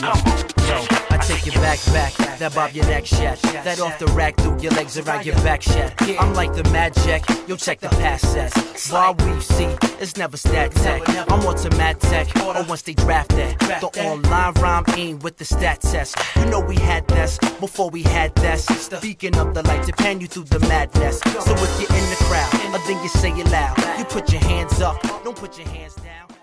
I take your back, that bob your neck shat, that off the rack through your legs around your back shat. I'm like the magic, you'll check the pass sets. Bar we see, it's never stat tech. I'm automatic, or once they draft that. The online rhyme aim with the stat test. You know we had this before we had this. Speaking of the light to pan you through the madness. So if you're in the crowd, or then you say it loud, you put your hands up, don't put your hands down.